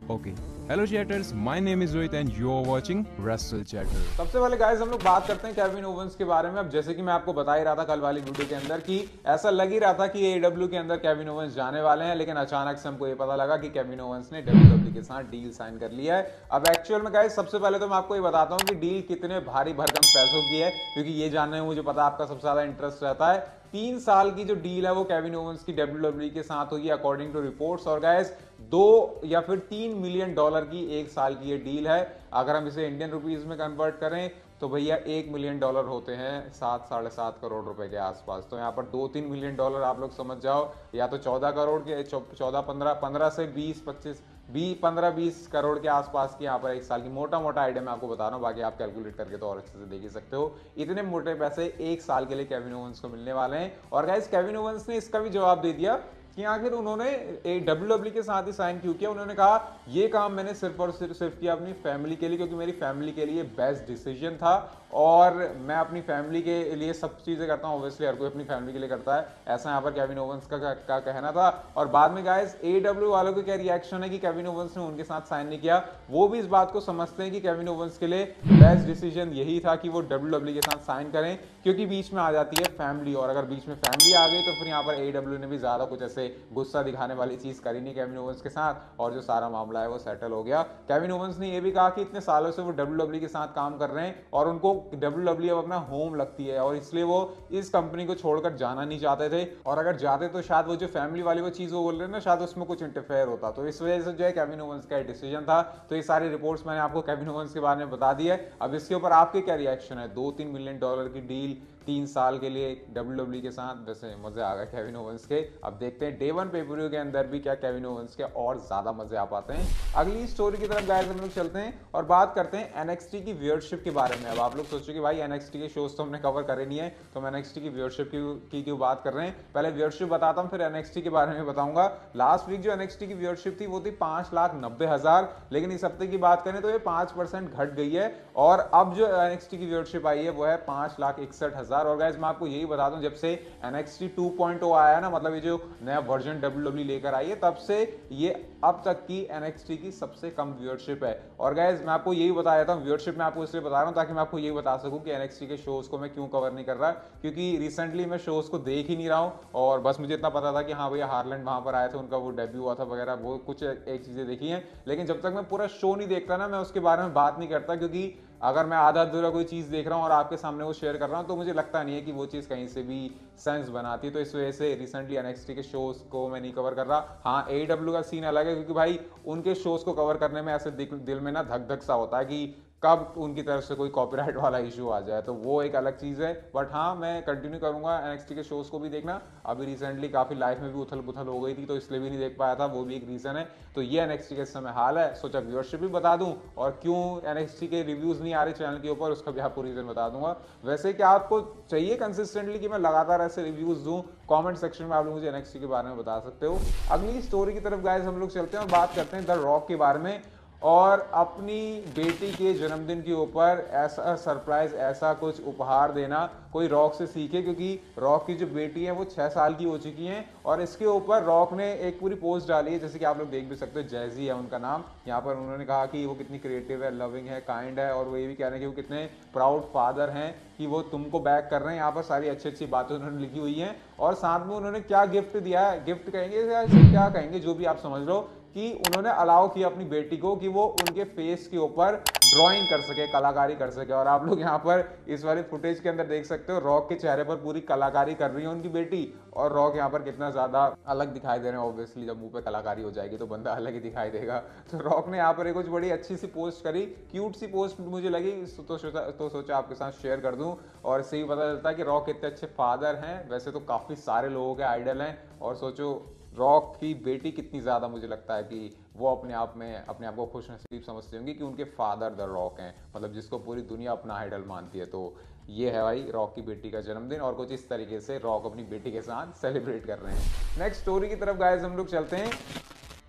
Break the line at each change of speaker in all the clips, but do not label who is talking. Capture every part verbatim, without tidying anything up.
Okay. Hello chatters, my name is Rohit and you are watching Wrestle Chatter.
सबसे पहले guys हम लोग बात करते हैं केविन ओवेंस के बारे में। अब जैसे कि मैं आपको बता ही रहा था कल वाली वीडियो के अंदर कि ऐसा लग ही रहा था कि एडब्ल्यू के अंदर केविन ओवेंस जाने वाले हैं, लेकिन अचानक से हमको ये पता लगा कि केविन ओवेंस ने डब्ल्यू डब्ल्यू के साथ डील साइन कर लिया है। अब एक्चुअल में गाइस सबसे पहले तो मैं आपको ये बताता हूँ कि डील कितने भारी भरकम पैसों की है, क्योंकि ये जानने में मुझे पता है आपका सबसे ज्यादा इंटरेस्ट रहता है। तीन साल की जो डील है वो केविन ओवेंस की डब्ल्यू डब्ल्यू के साथ होगी अकॉर्डिंग टू रिपोर्ट्स। और गाइस दो या फिर तीन मिलियन डॉलर की एक साल की ये डील है। अगर हम इसे इंडियन रुपीस में कन्वर्ट करें तो भैया एक मिलियन डॉलर होते हैं सात साढ़े सात करोड़ रुपए के आसपास। तो यहाँ पर दो तीन मिलियन डॉलर आप लोग समझ जाओ, या तो चौदह करोड़ के चौदह पंद्रह पंद्रह से बीस पच्चीस बीस पंद्रह बीस करोड़ के आसपास की यहाँ पर एक साल की मोटा मोटा आइडिया मैं आपको बता रहा हूँ। बाकी आप कैलकुलेट करके तो और अच्छे से देख ही सकते हो। इतने मोटे पैसे एक साल के लिए केविन ओवेंस को मिलने वाले हैं। और गाइस केविन ओवेंस ने इसका भी जवाब दे दिया कि आखिर उन्होंने डब्ल्यू डब्ल्यू के साथ ही साइन क्यों किया। उन्होंने कहा ये काम मैंने सिर्फ और सिर्फ सिर्फ किया अपनी फैमिली के लिए, क्योंकि मेरी फैमिली के लिए बेस्ट डिसीजन था और मैं अपनी फैमिली के लिए सब चीजें करता हूँ। ऑब्वियसली हर कोई अपनी फैमिली के लिए करता है, ऐसा यहाँ पर केविन ओवेंस का, का, का कहना था। और बाद में गाइस एडब्ल्यू वालों का क्या रिएक्शन है कि केविन ओवेंस ने उनके साथ साइन नहीं किया। वो भी इस बात को समझते हैं कि केविन ओवेंस के लिए बेस्ट डिसीजन यही था कि वो डब्ल्यू डब्ल्यू के साथ साइन करें, क्योंकि बीच में आ जाती है फैमिली। और अगर बीच में फैमिली आ गई तो फिर यहाँ पर एडब्ल्यू ने भी ज्यादा कुछ ऐसे गुस्सा दिखाने वाली चीज करी नहीं केविन ओवेंस के साथ, और जो सारा मामला है वो सेटल हो गया। केविन ओवेंस ने ये भी कहा कि इतने सालों से वो डब्ल्यू डब्ल्यू के साथ काम कर रहे हैं और उनको डब्ल्यू डब्ल्यू अब अपना होम लगती है, और इसलिए वो इस कंपनी को छोड़कर जाना नहीं चाहते थे। और अगर जाते तो शायद वो जो फैमिली वाली वो चीज वो बोल रहे हैं ना, शायद उसमें कुछ इंटरफेयर होता। तो इस वजह से जो है केविन ओवेंस का डिसीजन था। तो ये सारी रिपोर्ट्स मैंने आपको केविन ओवेंस के बारे में बता दी है। अब इसके ऊपर आपके क्या रिएक्शन है? दो तीन मिलियन डॉलर की डील तीन साल के लिए डब्ल्यू डब्ल्यू के साथ, वैसे मजे आ गए केविन ओवेंस के। अब देखते हैं डे वन पेपरियो के अंदर भी क्या केविन ओवेंस के और ज्यादा मजे आ पाते हैं। अगली स्टोरी की तरफ गाइस हम लोग चलते हैं और बात करते हैं एनएक्सटी की व्यूअरशिप के बारे में। अब आप लोग सोचो कि भाई एनएक्सटी के शोज तो हमने कवर करे नहीं है, तो हम एनएक्सटी की व्यूअरशिप की क्यों बात कर रहे हैं। पहले व्यूअरशिप बताता हूं, फिर एनएक्सटी के बारे में बताऊंगा। लास्ट वीक जो एनएक्सटी की व्यूअरशिप थी वो थी पांच लाख नब्बे हजार, लेकिन इस हफ्ते की बात करें तो ये पांच परसेंट घट गई है और अब जो एनएक्सटी की व्यूअरशिप आई है वो है पांच लाख इकसठ हजार। और गाइस मैं आपको यही बता दूं, जब से एनएक्सटी टू पॉइंट ओ आया ना, मतलब ये जो नया वर्जन डब्ल्यू डब्ल्यू लेकर आई है, तब से ये अब तक की एनएक्सटी की सबसे कम व्यूअरशिप है। और गाइस मैं आपको यही बता देता हूं, व्यूअरशिप मैं आपको इसलिए बता रहा हूं ताकि मैं आपको यही बता सकूं कि एनएक्सटी के शोज को मैं क्यों कवर नहीं कर रहा, क्योंकि रिसेंटली मैं शोज को देख ही नहीं रहा हूं। और बस मुझे इतना पता था कि हाँ भैया हार्लैंड वहां पर आए थे, उनका वो डेब्यू हुआ था वगैरह, वो कुछ एक चीजें देखी हैं। लेकिन जब तक मैं पूरा शो नहीं देखता ना, मैं उसके बारे में बात नहीं करता, क्योंकि अगर मैं आधा अधूरा कोई चीज देख रहा हूं और आपके सामने वो शेयर कर रहा हूं तो मुझे लगता नहीं है कि वो चीज कहीं से भी सेंस बनाती है। तो इस वजह से रिसेंटली एनएक्सटी के शोज को मैं नहीं कवर कर रहा। हाँ एडब्ल्यू का सीन अलग है, क्योंकि भाई उनके शोज को कवर करने में ऐसे दिल में ना धक धक सा होता है कि कब उनकी तरफ से कोई कॉपीराइट वाला इशू आ जाए, तो वो एक अलग चीज है। बट हाँ मैं कंटिन्यू करूंगा एनएक्सटी के शोज को भी देखना। अभी रिसेंटली काफी लाइफ में भी उथल पुथल हो गई थी, तो इसलिए भी नहीं देख पाया था, वो भी एक रीजन है। तो ये एनएक्सटी के समय हाल है। सोचा व्यूअरशिप भी बता दूं और क्यों एनएक्सटी के रिव्यूज नहीं आ रहे चैनल के ऊपर, उसका भी आपको रीजन बता दूंगा। वैसे क्या आपको चाहिए कंसिस्टेंटली कि मैं लगातार ऐसे रिव्यूज दूं? कमेंट सेक्शन में आप लोग मुझे एनएक्सटी के बारे में बता सकते हो। अगली स्टोरी की तरफ गाइस हम लोग चलते हैं और बात करते हैं द रॉक के बारे में। और अपनी बेटी के जन्मदिन के ऊपर ऐसा सरप्राइज, ऐसा कुछ उपहार देना कोई रॉक से सीखे, क्योंकि रॉक की जो बेटी है वो छह साल की हो चुकी हैं। और इसके ऊपर रॉक ने एक पूरी पोस्ट डाली है, जैसे कि आप लोग देख भी सकते हो, जैजी है उनका नाम। यहाँ पर उन्होंने कहा कि वो कितनी क्रिएटिव है, लविंग है, काइंड है, और वो ये भी कह रहे हैं कि वो कितने प्राउड फादर हैं कि वो तुमको बैक कर रहे हैं। यहाँ पर सारी अच्छी अच्छी बातें उन्होंने लिखी हुई हैं। और साथ में उन्होंने क्या गिफ्ट दिया है, गिफ्ट कहेंगे या क्या कहेंगे, जो भी आप समझ लो, कि उन्होंने अलाउ किया अपनी बेटी को कि वो उनके फेस के ऊपर ड्राइंग कर सके, कलाकारी कर सके। और आप लोग यहाँ पर इस वाली फुटेज के अंदर देख सकते हो, रॉक के चेहरे पर पूरी कलाकारी कर रही है उनकी बेटी, और रॉक यहाँ पर कितना ज्यादा अलग दिखाई दे रहे हैं। ऑब्वियसली जब मुंह पे कलाकारी हो जाएगी तो बंदा अलग ही दिखाई देगा। तो रॉक ने यहाँ पर एक कुछ बड़ी अच्छी सी पोस्ट करी, क्यूट सी पोस्ट मुझे लगी, तो सोचा तो सोचा आपके साथ शेयर कर दूं। और इससे ही पता चलता है कि रॉक कितने अच्छे फादर हैं। वैसे तो काफी सारे लोगों के आइडल हैं, और सोचो रॉक की बेटी कितनी ज्यादा, मुझे लगता है कि वो अपने आप में अपने आप को खुश नसीब समझती होंगी कि उनके फादर द रॉक हैं, मतलब जिसको पूरी दुनिया अपना आइडल मानती है। तो ये है भाई रॉक की बेटी का जन्मदिन, और कुछ इस तरीके से रॉक अपनी बेटी के साथ सेलिब्रेट कर रहे हैं। नेक्स्ट स्टोरी की तरफ गाइस हम लोग चलते हैं।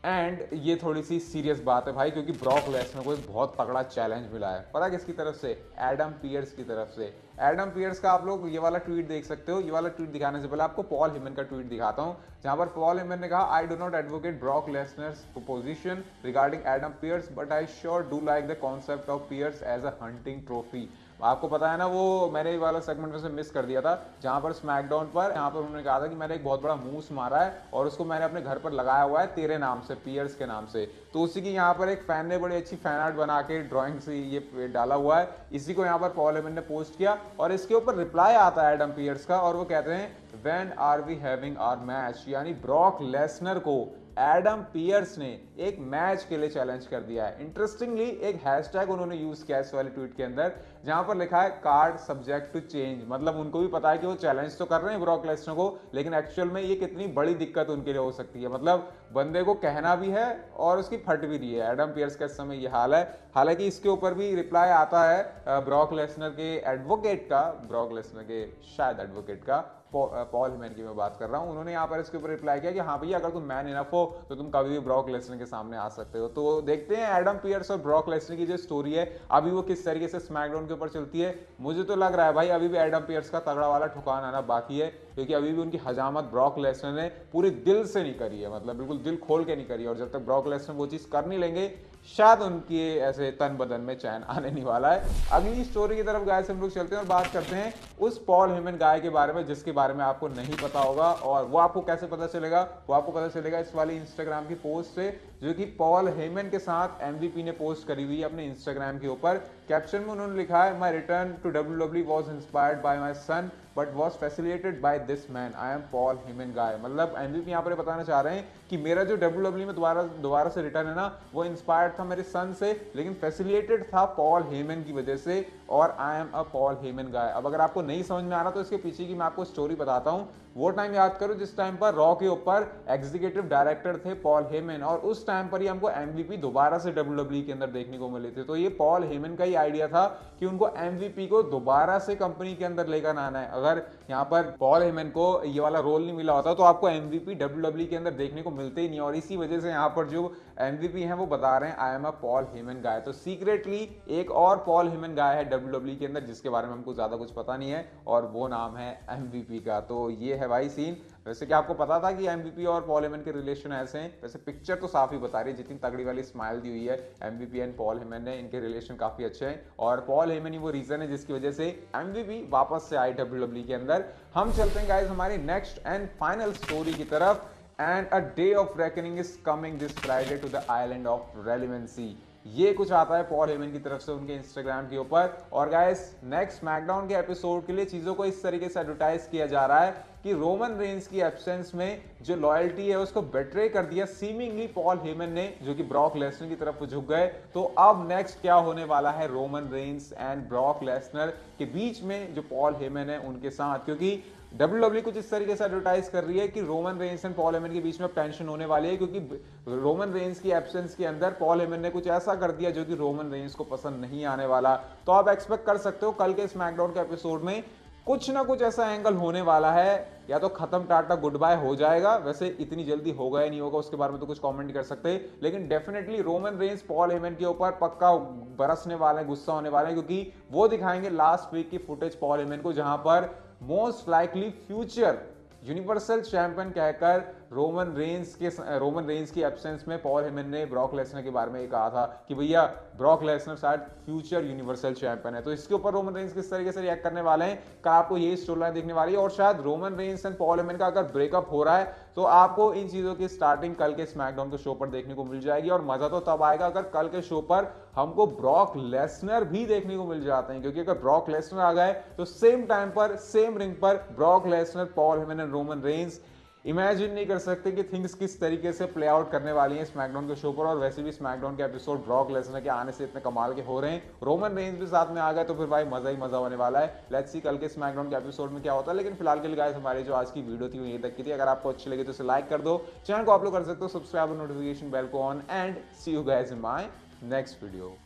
एंड ये थोड़ी सी सीरियस बात है भाई, क्योंकि ब्रॉक लेसनर को एक बहुत तगड़ा चैलेंज मिला है। पता किसकी तरफ से? एडम पियर्स की तरफ से। एडम पियर्स का आप लोग ये वाला ट्वीट देख सकते हो। ये वाला ट्वीट दिखाने से पहले आपको पॉल हेमन का ट्वीट दिखाता हूं, जहां पर पॉल हेमन ने कहा, I do not advocate Brock Lesnar's position regarding Adam Pearce, but I sure do like the concept of Pearce as a hunting trophy. आपको पता है ना, वो मैंने वाला सेगमेंट में से मिस कर दिया था, जहां पर स्मैकडाउन पर यहाँ पर उन्होंने कहा था कि मैंने एक बहुत बड़ा मूस मारा है और उसको मैंने अपने घर पर लगाया हुआ है तेरे नाम से, पियर्स के नाम से। तो उसी की यहाँ पर एक फैन ने बड़ी अच्छी फैन आर्ट बना के ड्राइंग से ये डाला हुआ है। इसी को यहाँ पर पॉल हेमन ने पोस्ट किया और इसके ऊपर रिप्लाई आता है एडम पियर्स का, और वो कहते हैं, when are we having our match, यानी ब्रॉक लेसनर को एडम पियर्स ने एक मैच के लिए चैलेंज कर दिया है। इंटरेस्टिंगली एक हैशटैग उन्होंने यूज किया इस वाले ट्वीट के अंदर, जहां पर लिखा है कार्ड सब्जेक्ट टू चेंज। मतलब उनको भी पता है कि वो चैलेंज तो कर रहे हैं ब्रॉक लेसनर को, लेकिन एक्चुअल में ये कितनी बड़ी दिक्कत उनके लिए हो सकती है। मतलब बंदे को कहना भी है और उसकी फट भी रही है। एडम पियर्स का इस समय ये हाल है। हालांकि इसके ऊपर भी रिप्लाई आता है ब्रॉक लेसनर के एडवोकेट का, ब्रॉक लेसनर के शायद एडवोकेट का, पॉल हेमन की मैं बात कर रहा हूं। उन्होंने यहाँ पर इसके ऊपर रिप्लाई किया कि हाँ भैया, अगर तुम मैन इनफ हो तो तुम कभी भी ब्रॉक लेसनर के सामने आ सकते हो। तो देखते हैं एडम पियर्स और ब्रॉक लेसनर की जो स्टोरी है अभी वो किस तरीके से स्मैकडाउन के ऊपर चलती है। मुझे तो लग रहा है भाई अभी भी एडम पियर्स का तगड़ा वाला ठुकान आना बाकी है, क्योंकि अभी भी उनकी हजामत ब्रॉक लेसनर ने पूरे दिल से नहीं करी है, मतलब बिल्कुल दिल खोल के नहीं करी है। और जब तक ब्रॉक लेसनर वो चीज कर नहीं लेंगे, शायद उनकी ऐसे तन बदन में चैन आने नहीं वाला है। अगली स्टोरी की तरफ गाय से हम लोग चलते हैं और बात करते हैं उस पॉल हेमन गाय के बारे में जिसके बारे में आपको नहीं पता होगा। और वो आपको कैसे पता चलेगा? वो आपको पता चलेगा इस वाली इंस्टाग्राम की पोस्ट से, जो कि पॉल हेमन के साथ एमवीपी ने पोस्ट करी हुई है अपने इंस्टाग्राम के ऊपर। कैप्शन में उन्होंने लिखा है, my return to WWE was inspired by my son but was facilitated by this man, I am Paul Heyman guy. मतलब एमवीपी यहाँ पर बताना चाह रहे हैं कि मेरा जो डब्ल्यूडब्ल्यूई में दोबारा दोबारा से रिटर्न है ना, वो इंस्पायर्ड था मेरे सन से, लेकिन फैसिलिटेटेड था पॉल हेमन की वजह से, और I am a Paul Heyman गाय। अब अगर आपको नहीं समझ में आ रहा तो इसके पीछे की मैं आपको स्टोरी बताता हूँ। वो टाइम याद करो जिस टाइम पर रॉ के ऊपर एग्जीक्यूटिव डायरेक्टर थे पॉल हेमन, और उस टाइम पर ही हमको एमवीपी दोबारा से डब्ल्यूडब्ल्यूई के अंदर देखने को मिले थे। तो ये पॉल हेमन का ही आइडिया था कि उनको एमवीपी को दोबारा से कंपनी के अंदर लेकर आना है। अगर यहाँ पर पॉल हेमन को ये वाला रोल नहीं मिला होता तो आपको एमवीपी डब्ल्यूडब्ल्यूई के अंदर देखने को मिलते ही नहीं, और इसी वजह से यहाँ पर जो एमवीपी हैं वो बता रहे हैं I am a Paul Heyman गाय। तो सीक्रेटली एक और पॉल हेमन गाय है डब्ल्यूडब्ल्यूई के अंदर जिसके बारे में हमको ज्यादा कुछ पता नहीं है, और वो नाम है एमवीपी का। तो ये है भाई सीन। वैसे क्या आपको पता था कि एमवीपी और पॉल हेमन के रिलेशन ऐसे हैं? वैसे पिक्चर तो साफ ही बता रही है, जितनी तगड़ी वाली स्माइल दी हुई है एमवीपी एंड पॉल हेमन ने, इनके रिलेशन काफी अच्छे हैं, और पॉल हेमन ही वो रीजन है जिसकी वजह से एमवीपी वापस से आई डब्ल्यूडब्ल्यूई के अंदर। हम चलते हैं गाइस हमारी नेक्स्ट एंड फाइनल स्टोरी की तरफ। End a day of reckoning is coming this Friday to the island of relevancy. ये कुछ आता है पॉल हेमन की तरफ से उनके इंस्टाग्राम के ऊपर। और गाइस नेक्स्ट स्मैकडाउन के एपिसोड के लिए चीजों को इस तरीके से एडवर्टाइज किया जा रहा है कि रोमन रेंस की एब्सेंस में जो लॉयल्टी है उसको बेट्रे कर दिया सीमिंगली पॉल हेमन ने, जो कि ब्रॉक लेसनर की तरफ झुक गए। तो अब नेक्स्ट क्या होने वाला है Roman Reigns and Brock Lesnar के बीच में, जो पॉल हेमन है उनके साथ, क्योंकि डब्ल्यूडब्ल्यूई कुछ इस तरीके से एडवर्टाइज कर रही है कि Roman Reigns and Paul Heyman के बीच में टेंशन होने वाली है, क्योंकि रोमन रेंस की एब्सेंस के अंदर पॉल हेमन ने कुछ ऐसा कर दिया जो कि रोमन रेंस को पसंद नहीं आने वाला। तो आप एक्सपेक्ट कर सकते हो कल के स्मैकडाउन के एपिसोड में कुछ ना कुछ ऐसा एंगल होने वाला है, या तो खत्म टाटा गुड बाय हो जाएगा। वैसे इतनी जल्दी होगा या नहीं होगा उसके बारे में तो कुछ कमेंट नहीं कर सकते, लेकिन definitely Roman Reigns Paul Heyman के ऊपर पक्का बरसने वाले हैं, गुस्सा होने वाले हैं, क्योंकि वो दिखाएंगे लास्ट वीक की फुटेज पॉल हेमन को, जहां पर most likely future universal champion कहकर रोमन रेंस के रोमन रेंस की एब्सेंस में पॉल हेमन ने ब्रॉक लेसनर के बारे में कहा था कि भैया ब्रॉक लेसनर शायद फ्यूचर यूनिवर्सल चैंपियन है। तो इसके ऊपर रोमन रेंस किस तरीके से रिएक्ट करने वाले हैं, कल आपको यही स्टोरी लाइन देखने वाली है। और शायद Roman Reigns and Paul Heyman का अगर ब्रेकअप हो रहा है तो आपको इन चीजों की स्टार्टिंग कल के स्मैकडाउन के शो पर देखने को मिल जाएगी। और मजा तो तब आएगा अगर कल के शो पर हमको ब्रॉक लेसनर भी देखने को मिल जाते हैं, क्योंकि अगर ब्रॉक लेसनर आ गए तो सेम टाइम पर सेम रिंग पर Brock Lesnar, Paul Heyman and Roman Reigns. Imagine नहीं कर सकते कि थिंग्स किस तरीके से प्ले आउट करने वाली हैं स्मैकडाउन के शो पर। और वैसे भी स्मैकडाउन के एपिसोड ब्रॉक लेसनर के आने से इतने कमाल के हो रहे हैं, रोमन रेंस भी साथ में आ गए तो फिर भाई मजा ही मजा होने वाला है। लेट्स सी कल के स्मैकडाउन के एपिसोड में क्या होता है। लेकिन फिलहाल के लिए गाइस हमारी जो आज की वीडियो थी वो यहीं तक की थी। अगर आपको अच्छी लगी तो इसे लाइक कर दो, चैनल को आप लोग कर सकते हो सब्सक्राइब और नोटिफिकेशन बेल को on, and see you guys in my next video.